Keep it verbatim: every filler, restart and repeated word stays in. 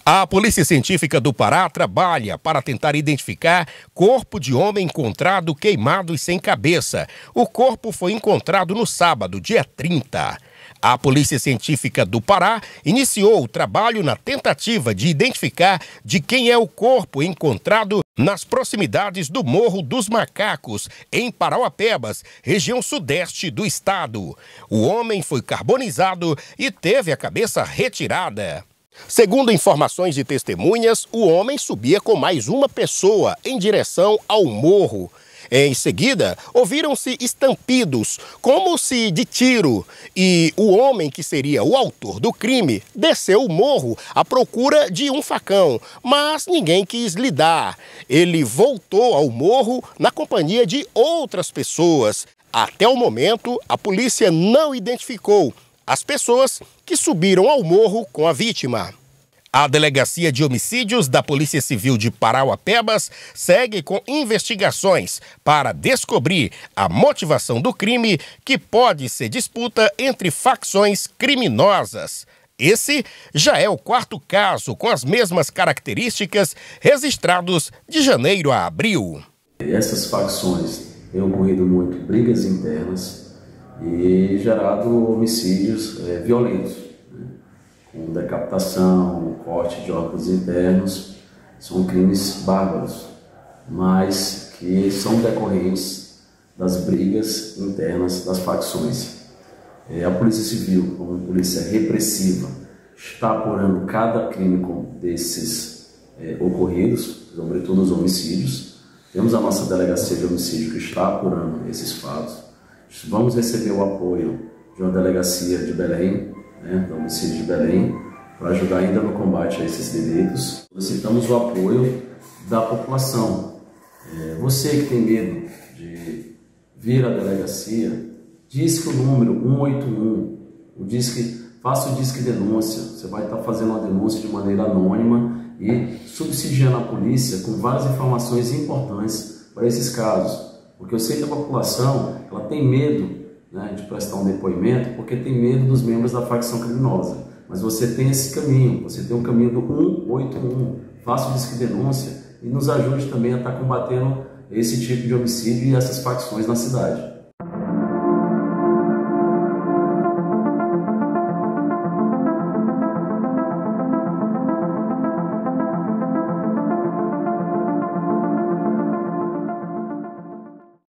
A Polícia Científica do Pará trabalha para tentar identificar corpo de homem encontrado queimado e sem cabeça. O corpo foi encontrado no sábado, dia trinta. A Polícia Científica do Pará iniciou o trabalho na tentativa de identificar de quem é o corpo encontrado nas proximidades do Morro dos Macacos, em Parauapebas, região sudeste do estado. O homem foi carbonizado e teve a cabeça retirada. Segundo informações de testemunhas, o homem subia com mais uma pessoa em direção ao morro. Em seguida, ouviram-se estampidos, como se de tiro, e o homem que seria o autor do crime desceu o morro à procura de um facão, mas ninguém quis lhe dar. Ele voltou ao morro na companhia de outras pessoas. Até o momento, a polícia não identificou as pessoas que subiram ao morro com a vítima. A Delegacia de Homicídios da Polícia Civil de Parauapebas segue com investigações para descobrir a motivação do crime, que pode ser disputa entre facções criminosas. Esse já é o quarto caso com as mesmas características registrados de janeiro a abril. Essas facções têm ocorrido muito brigas internas e gerado homicídios é, violentos, né? Com decapitação, corte de órgãos internos. São crimes bárbaros, mas que são decorrentes das brigas internas das facções. É, a Polícia Civil, como polícia repressiva, está apurando cada crime desses é, ocorridos, sobretudo os homicídios. Temos a nossa Delegacia de Homicídio que está apurando esses fatos. Vamos receber o apoio de uma delegacia de Belém, né, do homicídio de Belém, para ajudar ainda no combate a esses delitos. Solicitamos o apoio da população. É, você que tem medo de vir à delegacia, disque o número um oito um, o disque, faça o disque denúncia. Você vai estar fazendo uma denúncia de maneira anônima e subsidiando a polícia com várias informações importantes para esses casos. Porque eu sei que a população ela tem medo, né, de prestar um depoimento, porque tem medo dos membros da facção criminosa. Mas você tem esse caminho, você tem o caminho do um oito um. Faça o disque denúncia e nos ajude também a estar combatendo esse tipo de homicídio e essas facções na cidade.